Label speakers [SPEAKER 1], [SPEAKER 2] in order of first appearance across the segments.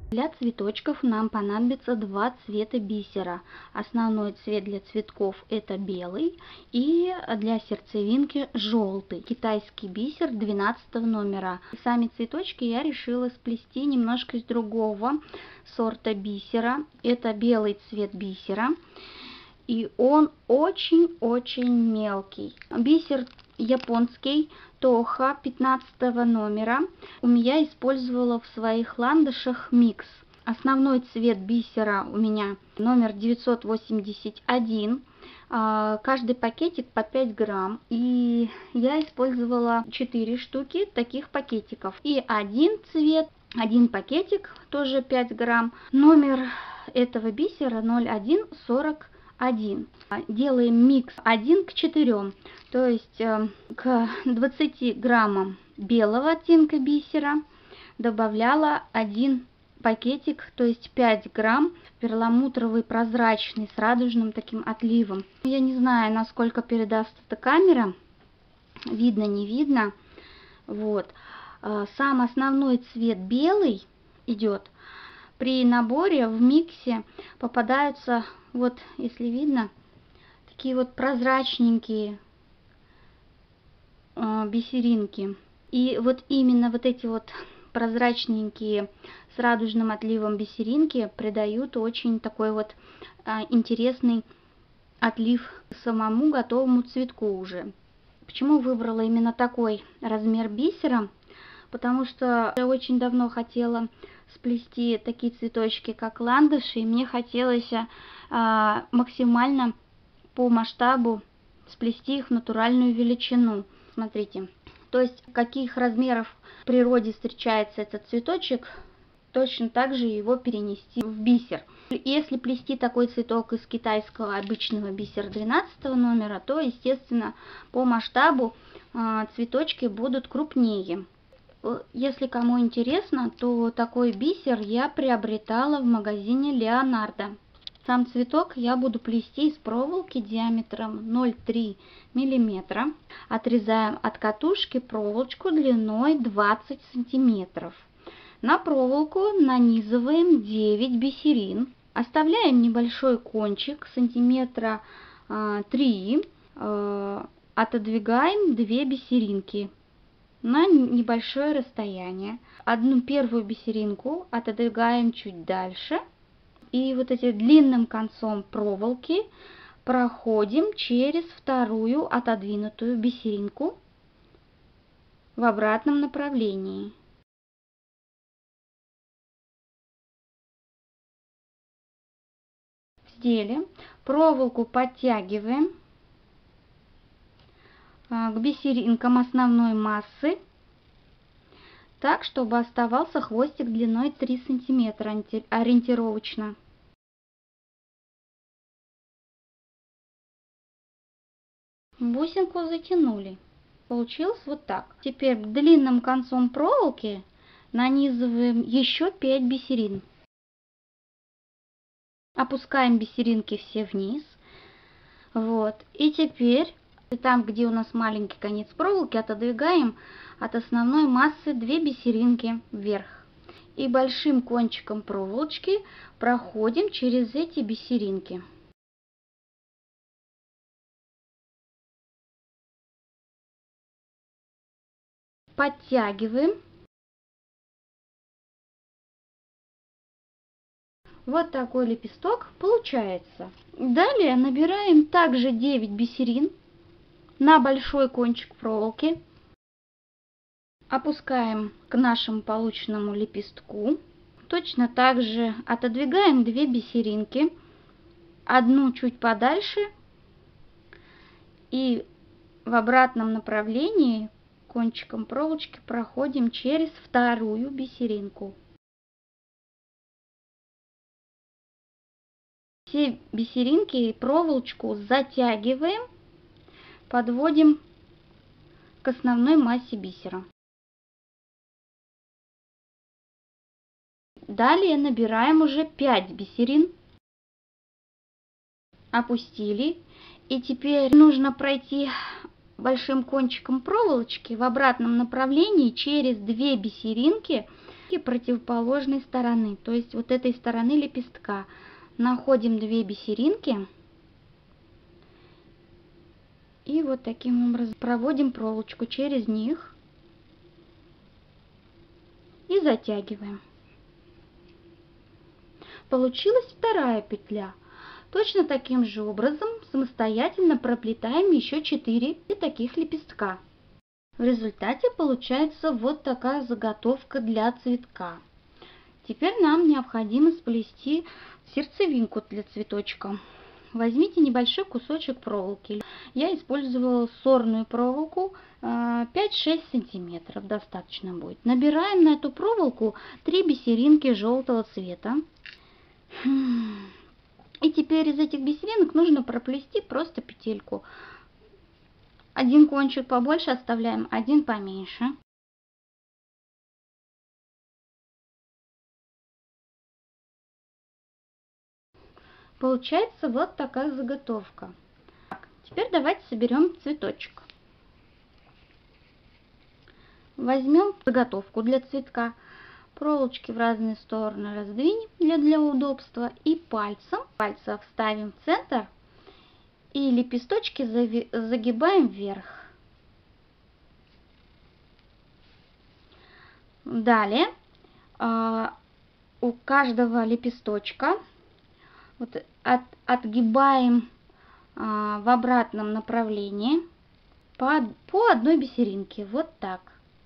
[SPEAKER 1] Для цветочков нам понадобится два цвета бисера. Основной цвет для цветков это белый, и для сердцевинки желтый. Китайский бисер 12 номера. Сами цветочки я решила сплести немножко из другого сорта бисера. Это белый цвет бисера, и он очень-очень мелкий. Бисер японский Тоха 15 номера. У меня использовала в своих ландышах микс. Основной цвет бисера у меня номер 981. Каждый пакетик по 5 грамм. И я использовала 4 штуки таких пакетиков. И один цвет, один пакетик, тоже 5 грамм. Номер этого бисера 0141. Делаем микс 1 к 4, то есть к 20 граммам белого оттенка бисера добавляла один пакетик, то есть 5 грамм перламутровый прозрачный с радужным таким отливом. Я не знаю, насколько передаст эта камера, видно, не видно. Вот. Сам основной цвет белый идет. При наборе в миксе попадаются, вот если видно, такие вот прозрачненькие бисеринки. И вот именно вот эти вот прозрачненькие с радужным отливом бисеринки придают очень такой вот интересный отлив самому готовому цветку уже. Почему выбрала именно такой размер бисера? Потому что я очень давно хотела сплести такие цветочки, как ландыши, и мне хотелось максимально по масштабу сплести их в натуральную величину. Смотрите, то есть каких размеров в природе встречается этот цветочек, точно так же его перенести в бисер. Если плести такой цветок из китайского обычного бисера 12 номера, то, естественно, по масштабу цветочки будут крупнее. Если кому интересно, то такой бисер я приобретала в магазине Леонардо. Сам цветок я буду плести из проволоки диаметром 0,3 мм. Отрезаем от катушки проволочку длиной 20 см. На проволоку нанизываем 9 бисерин. Оставляем небольшой кончик сантиметра 3. Отодвигаем 2 бисеринки на небольшое расстояние. Одну первую бисеринку отодвигаем чуть дальше. И вот этим длинным концом проволоки проходим через вторую отодвинутую бисеринку в обратном направлении. Вздели. Проволоку подтягиваем к бисеринкам основной массы, так, чтобы оставался хвостик длиной 3 см ориентировочно. Бусинку затянули. Получилось вот так. Теперь длинным концом проволоки нанизываем еще 5 бисерин. Опускаем бисеринки все вниз. Вот. И теперь там, где у нас маленький конец проволоки, отодвигаем от основной массы 2 бисеринки вверх. И большим кончиком проволочки проходим через эти бисеринки. Подтягиваем. Вот такой лепесток получается. Далее набираем также 9 бисерин на большой кончик проволоки. Опускаем к нашему полученному лепестку. Точно так же отодвигаем 2 бисеринки. Одну чуть подальше. И в обратном направлении кончиком проволочки проходим через вторую бисеринку. Все бисеринки и проволочку затягиваем, подводим к основной массе бисера. Далее набираем уже 5 бисерин, опустили, и теперь нужно пройти большим кончиком проволочки в обратном направлении через 2 бисеринки и противоположной стороны, то есть вот этой стороны лепестка. Находим 2 бисеринки и вот таким образом проводим проволочку через них и затягиваем. Получилась вторая петля. Точно таким же образом самостоятельно проплетаем еще 4 таких лепестка. В результате получается вот такая заготовка для цветка. Теперь нам необходимо сплести сердцевинку для цветочка. Возьмите небольшой кусочек проволоки. Я использовала сорную проволоку 5-6 сантиметров, достаточно будет. Набираем на эту проволоку 3 бисеринки желтого цвета. И теперь из этих бисеринок нужно проплести просто петельку. Один кончик побольше оставляем, один поменьше. Получается вот такая заготовка. Теперь давайте соберем цветочек. Возьмем заготовку для цветка. Проволочки в разные стороны раздвинем для удобства. И пальцем вставим в центр. И лепесточки загибаем вверх. Далее у каждого лепесточка вот отгибаем в обратном направлении по одной бисеринке. Вот так.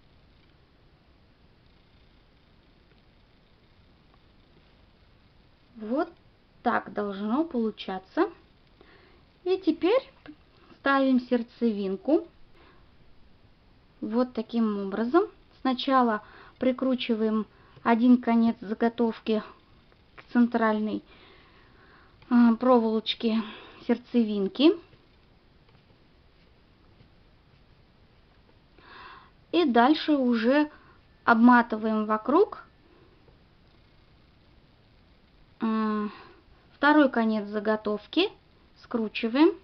[SPEAKER 1] Вот так должно получаться. И теперь ставим сердцевинку вот таким образом. Сначала прикручиваем один конец заготовки к центральной проволочке сердцевинки. И дальше уже обматываем вокруг второй конец заготовки, скручиваем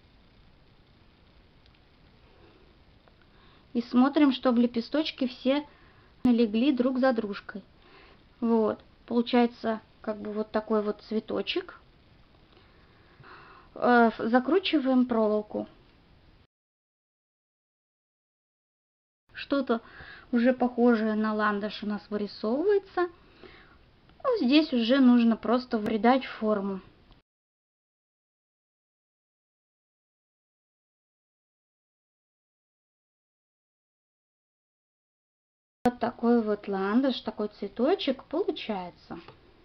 [SPEAKER 1] и смотрим, чтобы лепесточки все легли друг за дружкой. Вот, получается как бы вот такой вот цветочек. Закручиваем проволоку. Что-то уже похожее на ландыш у нас вырисовывается. Ну, здесь уже нужно просто придать форму. Вот такой вот ландыш, такой цветочек получается.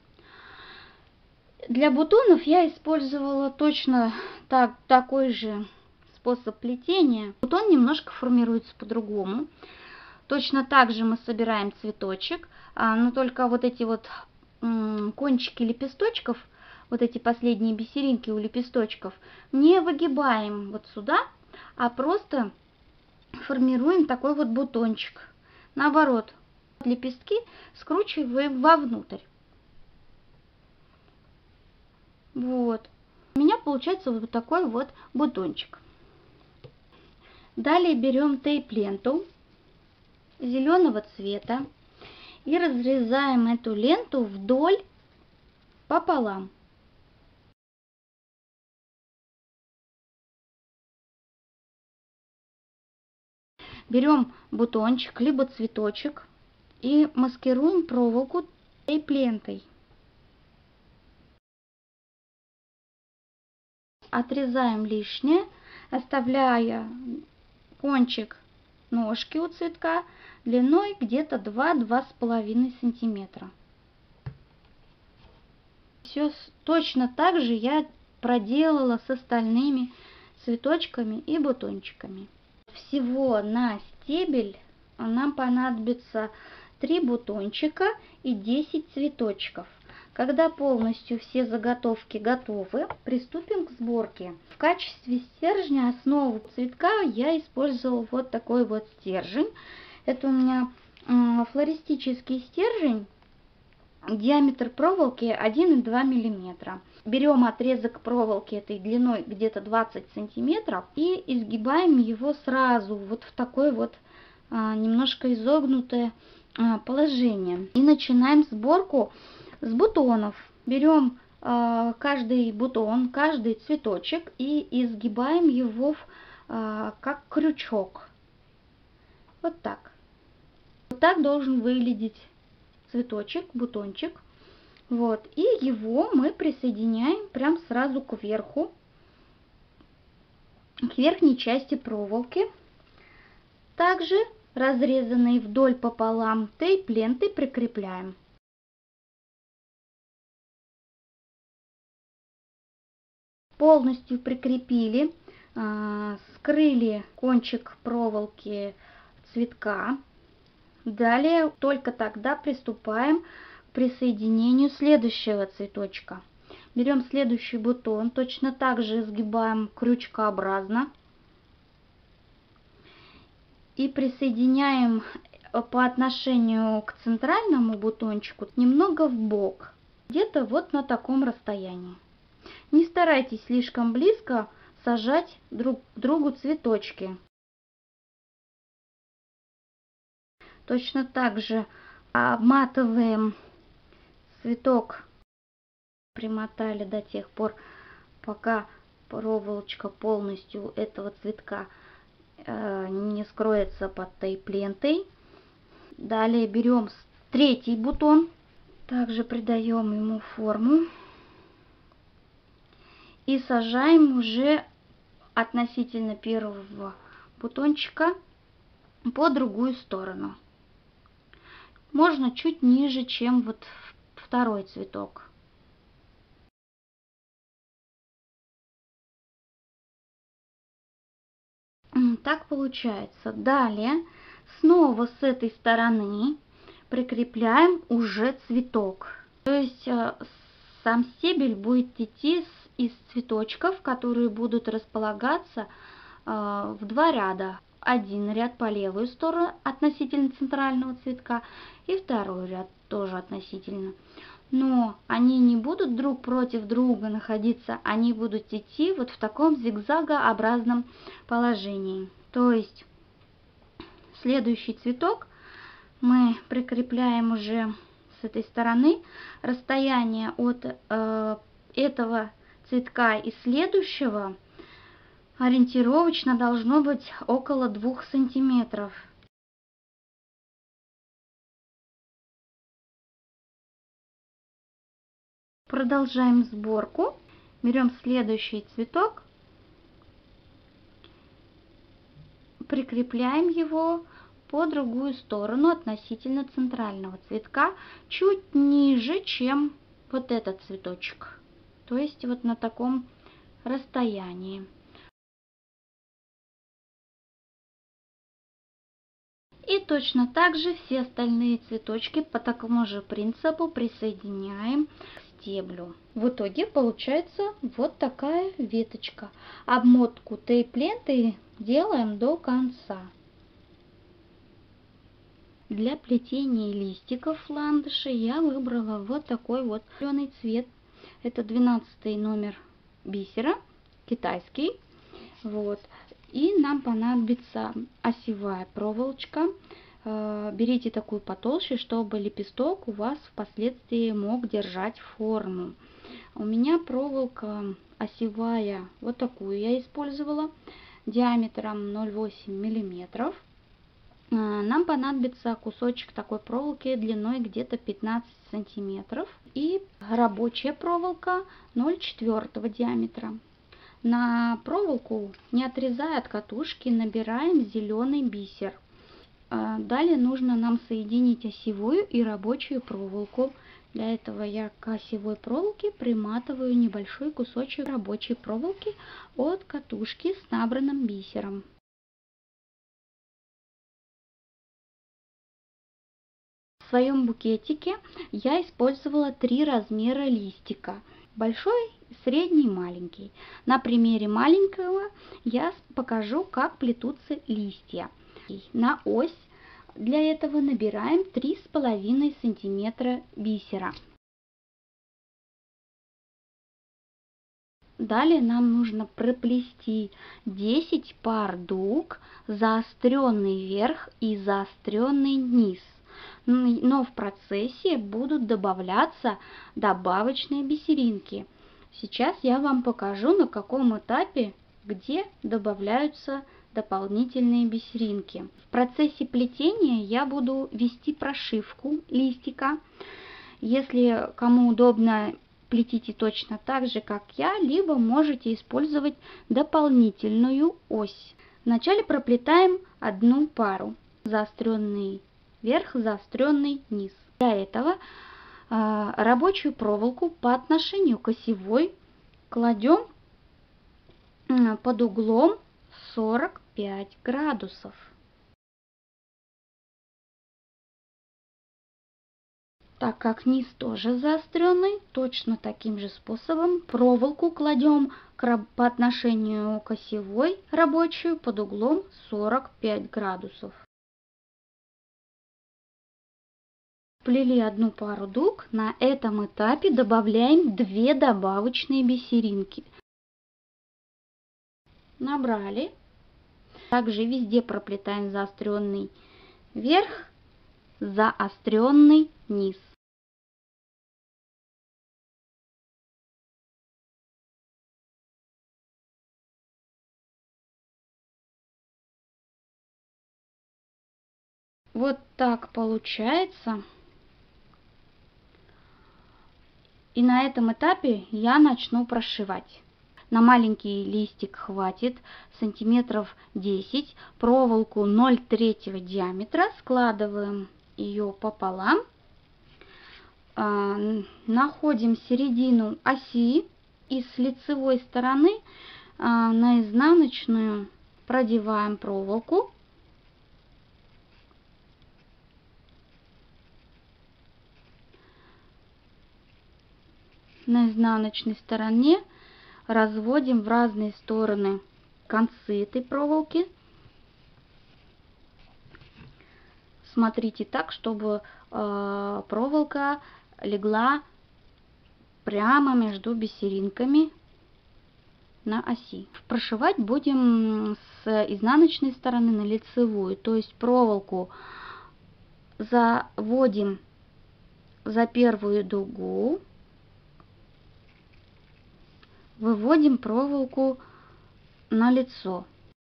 [SPEAKER 1] Для бутонов я использовала точно такой же способ плетения. Бутон немножко формируется по-другому. Точно так же мы собираем цветочек, но только вот эти вот кончики лепесточков, вот эти последние бисеринки у лепесточков, не выгибаем вот сюда, а просто формируем такой вот бутончик. Наоборот, лепестки скручиваем вовнутрь. Вот. У меня получается вот такой вот бутончик. Далее берем тейп-ленту зеленого цвета и разрезаем эту ленту вдоль пополам. Берем бутончик либо цветочек и маскируем проволоку тейп-лентой. Отрезаем лишнее, оставляя кончик ножки у цветка длиной где-то 2-2,5 сантиметра. Все точно так же я проделала с остальными цветочками и бутончиками. Всего на стебель нам понадобится 3 бутончика и 10 цветочков. Когда полностью все заготовки готовы, приступим к сборке. В качестве стержня основу цветка я использовала вот такой вот стержень. Это у меня флористический стержень. Диаметр проволоки 1,2 мм. Берем отрезок проволоки этой длиной где-то 20 сантиметров и изгибаем его сразу вот в такое вот немножко изогнутое положение. И начинаем сборку с бутонов. Берем каждый бутон, каждый цветочек и изгибаем его как крючок. Вот так. Вот так должен выглядеть цветочек, бутончик. Вот. И его мы присоединяем прям сразу к верху, к верхней части проволоки. Также разрезанные вдоль пополам тейп-ленты прикрепляем. Полностью прикрепили, скрыли кончик проволоки цветка. Далее только тогда приступаем к присоединению следующего цветочка. Берем следующий бутон, точно так же изгибаем крючкообразно и присоединяем по отношению к центральному бутончику немного вбок, где-то вот на таком расстоянии. Не старайтесь слишком близко сажать друг к другу цветочки. Точно так же обматываем цветок, примотали до тех пор, пока проволочка полностью этого цветка не скроется под тейп-лентой. Далее берем третий бутон, также придаем ему форму и сажаем уже относительно первого бутончика по другую сторону. Можно чуть ниже, чем вот второй цветок. Так получается. Далее снова с этой стороны прикрепляем уже цветок. То есть сам стебель будет идти из цветочков, которые будут располагаться в два ряда. Один ряд по левую сторону относительно центрального цветка и второй ряд тоже относительно. Но они не будут друг против друга находиться, они будут идти вот в таком зигзагообразном положении. То есть следующий цветок мы прикрепляем уже с этой стороны. Расстояние от этого цветка и следующего ориентировочно должно быть около 2 сантиметров. Продолжаем сборку. Берем следующий цветок, прикрепляем его по другую сторону относительно центрального цветка, чуть ниже, чем вот этот цветочек. То есть вот на таком расстоянии. И точно так же все остальные цветочки по такому же принципу присоединяем к стеблю. В итоге получается вот такая веточка. Обмотку тейп-лентой делаем до конца. Для плетения листиков ландышей я выбрала вот такой вот зеленый цвет. Это 12 номер бисера, китайский. Вот. И нам понадобится осевая проволочка. Берите такую потолще, чтобы лепесток у вас впоследствии мог держать форму. У меня проволока осевая, вот такую я использовала, диаметром 0,8 мм. Нам понадобится кусочек такой проволоки длиной где-то 15 сантиметров. И рабочая проволока 0,4 диаметра. На проволоку, не отрезая от катушки, набираем зеленый бисер. Далее нужно нам соединить осевую и рабочую проволоку. Для этого я к осевой проволоке приматываю небольшой кусочек рабочей проволоки от катушки с набранным бисером. В своем букетике я использовала 3 размера листика. Большой, средний, маленький. На примере маленького я покажу, как плетутся листья. На ось для этого набираем 3,5 см бисера. Далее нам нужно проплести 10 пар дуг, заостренный верх и заостренный низ. но в процессе будут добавляться добавочные бисеринки. Сейчас я вам покажу, на каком этапе, где добавляются дополнительные бисеринки. В процессе плетения я буду вести прошивку листика. Если кому удобно, плетите точно так же, как я, либо можете использовать дополнительную ось. Вначале проплетаем одну пару. Заостренный верх, заостренный низ. Для этого рабочую проволоку по отношению к осевой кладем под углом 45 градусов. Так как низ тоже заостренный, точно таким же способом проволоку кладем по отношению к осевой рабочую под углом 45 градусов. Плели одну пару дуг, на этом этапе добавляем 2 добавочные бисеринки. Набрали. Также везде проплетаем заостренный верх, заостренный низ. Вот так получается. И на этом этапе я начну прошивать. На маленький листик хватит сантиметров 10. Проволоку 0,3 диаметра. Складываем ее пополам. Находим середину оси и с лицевой стороны на изнаночную продеваем проволоку. На изнаночной стороне разводим в разные стороны концы этой проволоки. Смотрите так, чтобы проволока легла прямо между бисеринками на оси. Прошивать будем с изнаночной стороны на лицевую, то есть проволоку заводим за первую дугу, выводим проволоку на лицо.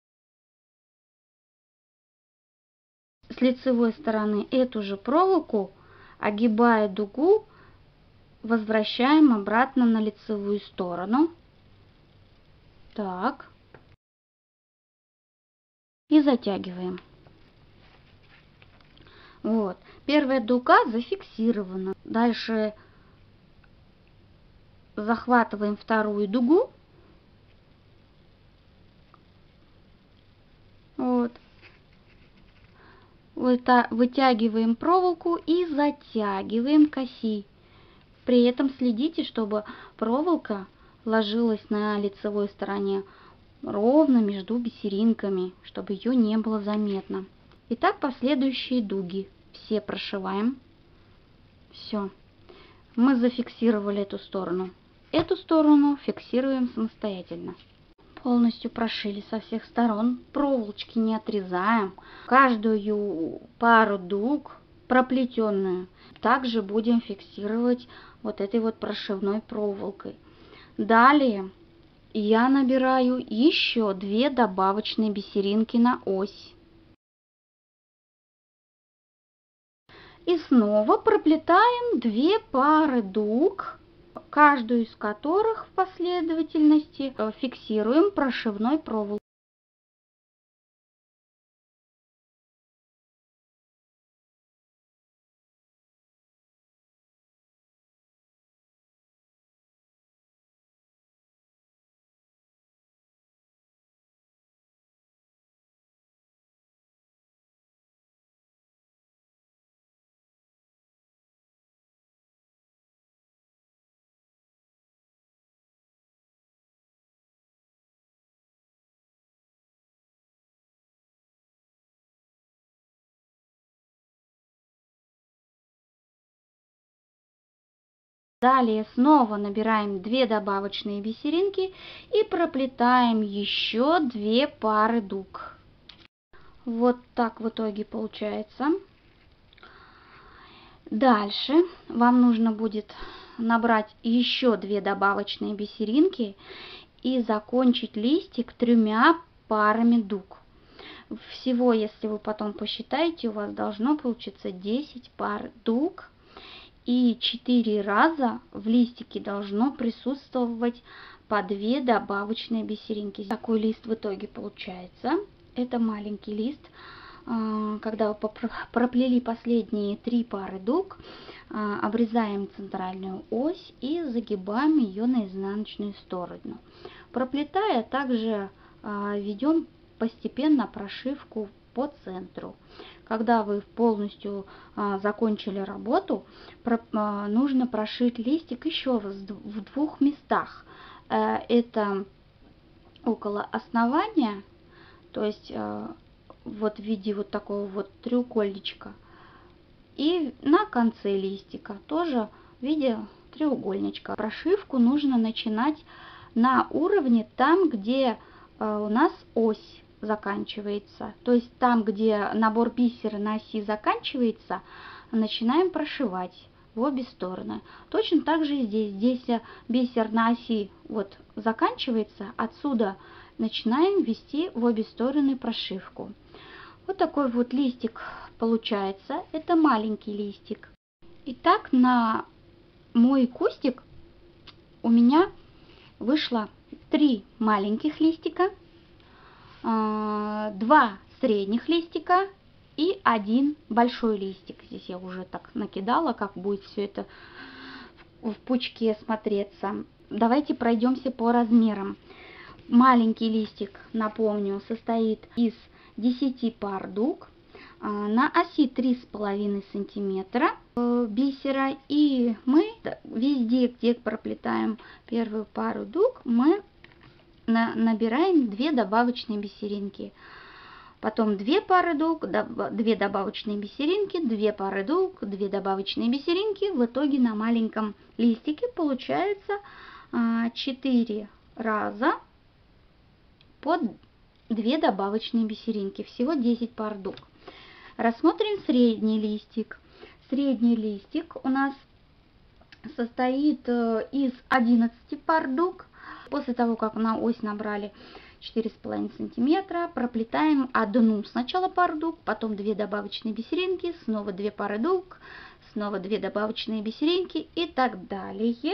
[SPEAKER 1] С лицевой стороны эту же проволоку, огибая дугу, возвращаем обратно на лицевую сторону. Так. И затягиваем. Вот. Первая дуга зафиксирована. Дальше захватываем вторую дугу. Вот. Вытягиваем проволоку и затягиваем к оси. При этом следите, чтобы проволока ложилась на лицевой стороне ровно между бисеринками, чтобы ее не было заметно. Итак, последующие дуги все прошиваем. Все. Мы зафиксировали эту сторону. Эту сторону фиксируем самостоятельно. Полностью прошили со всех сторон. Проволочки не отрезаем. Каждую пару дуг проплетенную также будем фиксировать вот этой вот прошивной проволокой. Далее я набираю еще 2 добавочные бисеринки на ось. И снова проплетаем 2 пары дуг, каждую из которых в последовательности фиксируем прошивной проволокой. Далее снова набираем 2 добавочные бисеринки и проплетаем еще 2 пары дуг. Вот так в итоге получается. Дальше вам нужно будет набрать еще 2 добавочные бисеринки и закончить листик 3 парами дуг. Всего, если вы потом посчитаете, у вас должно получиться 10 пар дуг. И 4 раза в листике должно присутствовать по 2 добавочные бисеринки. Такой лист в итоге получается. Это маленький лист. Когда вы проплели последние 3 пары дуг, обрезаем центральную ось и загибаем ее на изнаночную сторону. Проплетая, также ведем постепенно прошивку по центру. Когда вы полностью закончили работу, нужно прошить листик еще в 2 местах. Это около основания, то есть вот в виде вот такого вот треугольничка, и на конце листика тоже в виде треугольничка. Прошивку нужно начинать на уровне там, где у нас ось заканчивается, то есть там, где набор бисера на оси заканчивается, начинаем прошивать в обе стороны. Точно так же и здесь. Здесь бисер на оси вот заканчивается, отсюда начинаем ввести в обе стороны прошивку. Вот такой вот листик получается. Это маленький листик. Итак, на мой кустик у меня вышло 3 маленьких листика, 2 средних листика и 1 большой листик. Здесь я уже так накидала, как будет все это в пучке смотреться. Давайте пройдемся по размерам. Маленький листик, напомню, состоит из 10 пар дуг. На оси 3,5 сантиметра бисера. И мы везде, где проплетаем первую пару дуг, мы набираем 2 добавочные бисеринки. Потом 2 пары дуг, 2 добавочные бисеринки, 2 пары дуг, 2 добавочные бисеринки. В итоге на маленьком листике получается 4 раза по 2 добавочные бисеринки. Всего 10 пар дуг. Рассмотрим средний листик. Средний листик у нас состоит из 11 пар дуг. После того, как на ось набрали 4,5 сантиметра, проплетаем 1 сначала пару дуг, потом 2 добавочные бисеринки, снова 2 пары дуг, снова 2 добавочные бисеринки и так далее.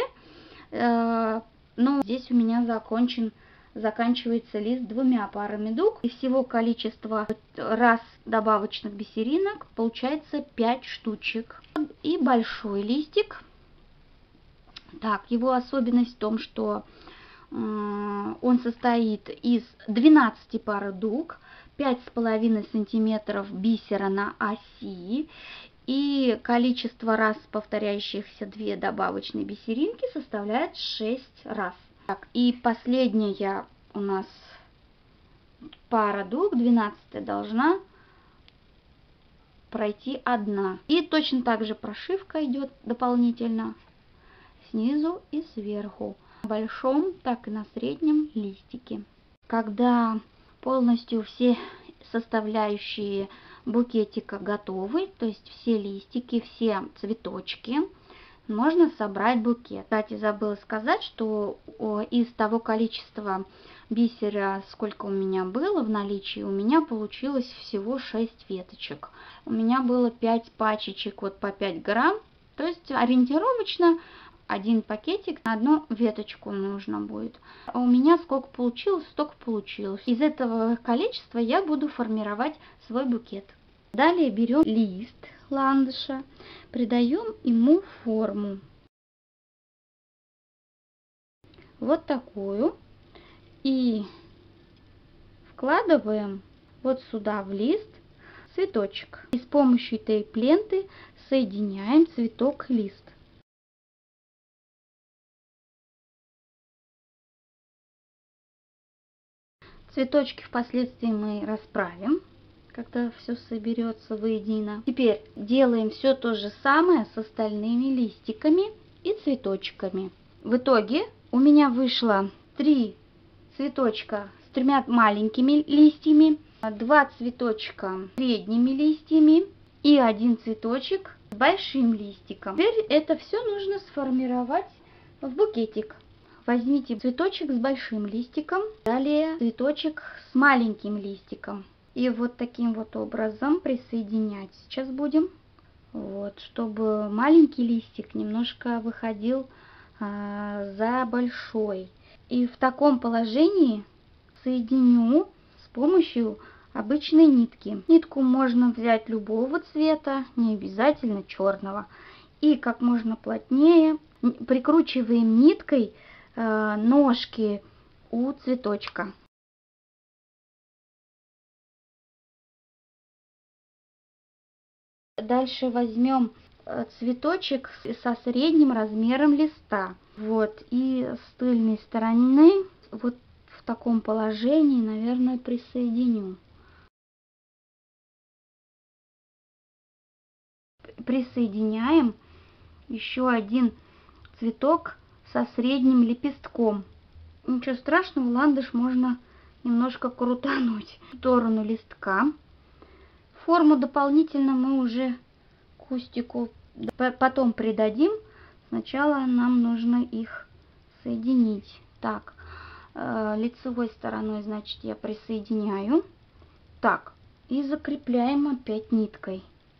[SPEAKER 1] Но здесь у меня заканчивается лист 2 парами дуг. И всего количество раз добавочных бисеринок получается 5 штучек. И большой листик. Так, его особенность в том, что он состоит из 12 пар дуг, 5,5 сантиметров бисера на оси, и количество раз повторяющихся 2 добавочные бисеринки составляет 6 раз. Так, и последняя у нас пара дуг, 12 должна пройти 1. И точно так же прошивка идет дополнительно снизу и сверху. На большом, так и на среднем листике. Когда полностью все составляющие букетика готовы, то есть все листики, все цветочки, можно собрать букет. Кстати, забыла сказать, что из того количества бисера, сколько у меня было в наличии, у меня получилось всего 6 веточек. У меня было 5 пачечек вот по 5 грамм, то есть ориентировочно 1 пакетик на 1 веточку нужно будет. А у меня сколько получилось, столько получилось. Из этого количества я буду формировать свой букет. Далее берем лист ландыша, придаем ему форму. Вот такую. И вкладываем вот сюда в лист цветочек. И с помощью тейп-ленты соединяем цветок и лист. Цветочки впоследствии мы расправим, когда все соберется воедино. Теперь делаем все то же самое с остальными листиками и цветочками. В итоге у меня вышло 3 цветочка с 3 маленькими листьями, 2 цветочка с средними листьями и один цветочек с большим листиком. Теперь это все нужно сформировать в букетик. Возьмите цветочек с большим листиком, далее цветочек с маленьким листиком. И вот таким вот образом присоединять сейчас будем. Вот, чтобы маленький листик немножко выходил за большой. И в таком положении соединю с помощью обычной нитки. Нитку можно взять любого цвета, не обязательно черного. И как можно плотнее прикручиваем ниткой ножки у цветочка. Дальше возьмем цветочек со средним размером листа. Вот, и с тыльной стороны вот в таком положении, наверное, присоединю. Присоединяем еще один цветок со средним лепестком. Ничего страшного, ландыш можно немножко крутануть в сторону листка. Форму дополнительно мы уже кустику потом придадим. Сначала нам нужно их соединить. Так, лицевой стороной, значит, я присоединяю. Так, и закрепляем опять ниткой.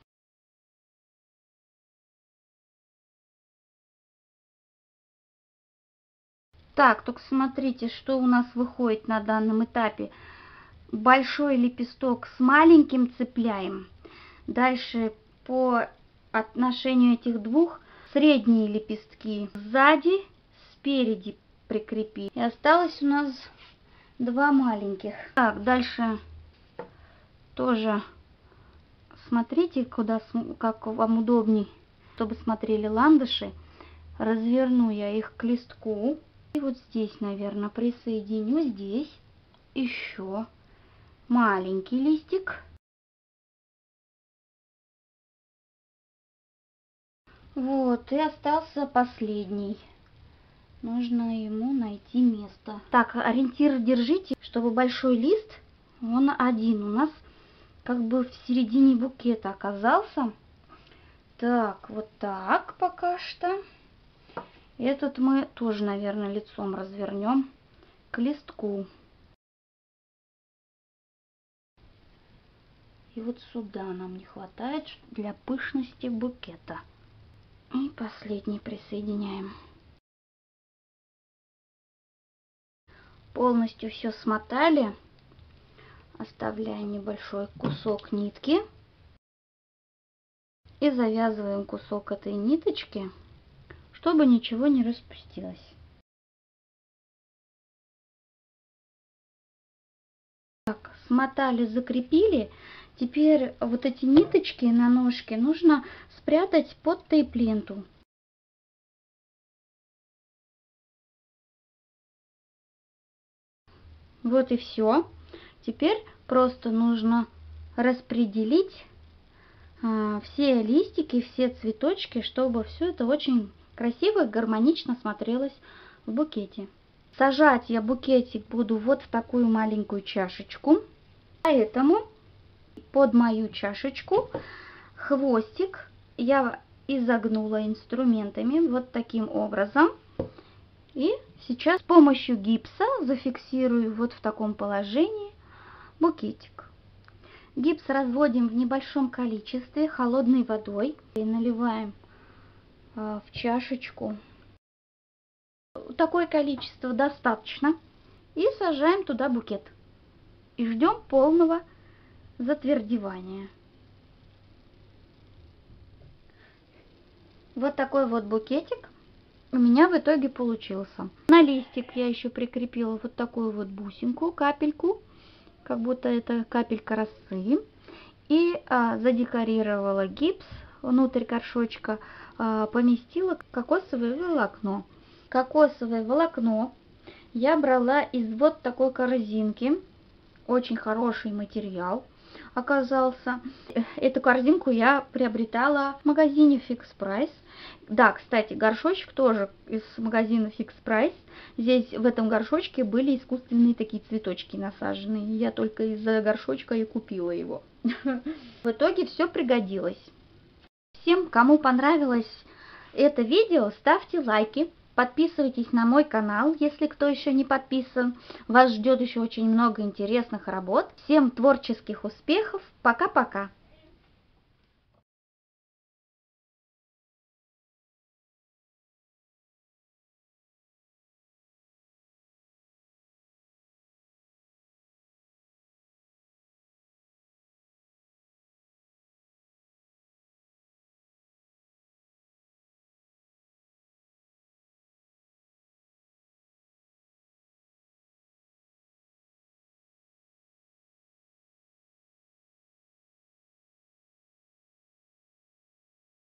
[SPEAKER 1] Так, только смотрите, что у нас выходит на данном этапе. Большой лепесток с маленьким цепляем. Дальше по отношению этих двух средние лепестки сзади, спереди прикрепить. И осталось у нас два маленьких. Так, дальше тоже смотрите, как вам удобней, чтобы смотрели ландыши. Разверну я их к листку. И вот здесь, наверное, присоединю здесь еще маленький листик. Вот, и остался последний. Нужно ему найти место. Так, ориентир держите, чтобы большой лист, он один у нас как бы в середине букета оказался. Так, вот так пока что. Этот мы тоже, наверное, лицом развернем к листку. И вот сюда нам не хватает для пышности букета. И последний присоединяем. Полностью все смотали. Оставляем небольшой кусок нитки. И завязываем кусок этой ниточки, чтобы ничего не распустилось. Так, смотали, закрепили. Теперь вот эти ниточки на ножке нужно спрятать под тейп-ленту. Вот и все. Теперь просто нужно распределить все листики, все цветочки, чтобы все это очень красиво и гармонично смотрелось в букете. Сажать я букетик буду вот в такую маленькую чашечку. Поэтому под мою чашечку хвостик я изогнула инструментами вот таким образом. И сейчас с помощью гипса зафиксирую вот в таком положении букетик. Гипс разводим в небольшом количестве холодной водой и наливаем в чашечку. Такое количество достаточно. И сажаем туда букет. И ждем полного затвердевания. Вот такой вот букетик у меня в итоге получился. На листик я еще прикрепила вот такую вот бусинку, капельку, как будто это капелька росы. И задекорировала гипс внутрь горшочка, поместила кокосовое волокно. Кокосовое волокно я брала из вот такой корзинки. Очень хороший материал. оказался. Эту корзинку я приобретала в магазине Fix Price. Да, кстати, горшочек тоже из магазина Fix Price. Здесь в этом горшочке были искусственные такие цветочки насаженные. Я только из-за горшочка и купила его. В итоге все пригодилось. Всем, кому понравилось это видео, ставьте лайки. Подписывайтесь на мой канал, если кто еще не подписан. Вас ждет еще очень много интересных работ. Всем творческих успехов. Пока-пока.